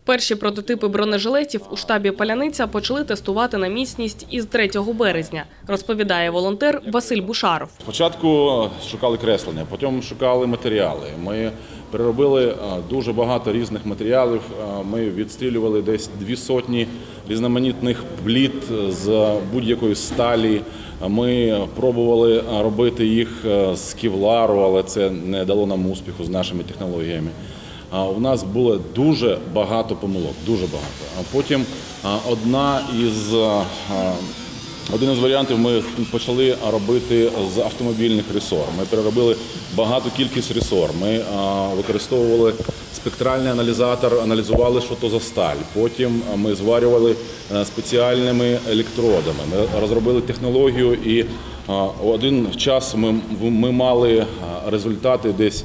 Перші прототипи бронежилетів у штабі «Паляниця» почали тестувати на міцність із 3 березня, розповідає волонтер Василь Бушаров. Спочатку шукали креслення, потім шукали матеріали. Ми переробили дуже багато різних матеріалів. Ми відстрілювали десь 200 різноманітних плит з будь-якої сталі. Ми пробували робити їх з кевлару, але це не дало нам успіху з нашими технологіями. У нас було дуже багато помилок, дуже багато. А потім один із варіантів ми почали робити з автомобільних ресор. Ми переробили багато кількість ресор. Ми використовували спектральний аналізатор, аналізували, що то за сталь. Потім ми зварювали спеціальними електродами. Ми розробили технологію і один час ми мали результати десь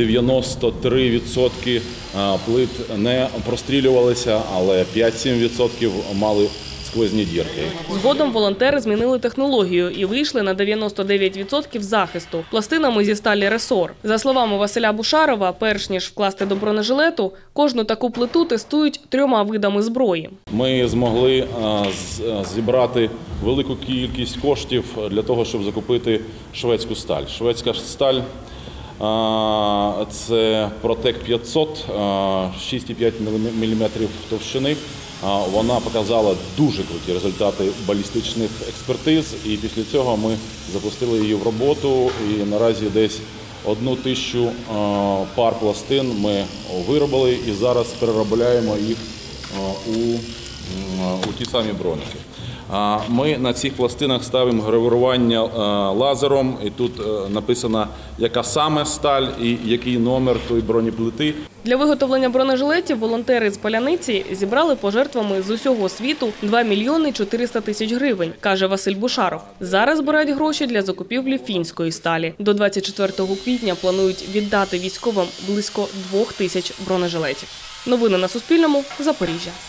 93% плит не прострілювалися, але 5-7% мали сквозні дірки. Згодом волонтери змінили технологію і вийшли на 99% захисту пластинами зі сталі ресор. За словами Василя Бушарова, перш ніж вкласти до бронежилету, кожну таку плиту тестують 3 видами зброї. Ми змогли зібрати велику кількість коштів для того, щоб закупити шведську сталь. Шведська сталь – це Protec 500, 6,5 мм товщини. Вона показала дуже круті результати балістичних експертиз, і після цього ми запустили її в роботу. І наразі десь 1000 пар пластин ми виробили і зараз переробляємо їх у ті самі броники. Ми на цих пластинах ставимо гравірування лазером, і тут написано, яка саме сталь і який номер тої бронеплити. Для виготовлення бронежилетів волонтери з «Паляниці» зібрали пожертвами з усього світу 2 мільйони 400 тисяч гривень, каже Василь Бушаров. Зараз збирають гроші для закупівлі фінської сталі. До 24 квітня планують віддати військовим близько 2000 бронежилетів. Новини на Суспільному. Запоріжжя.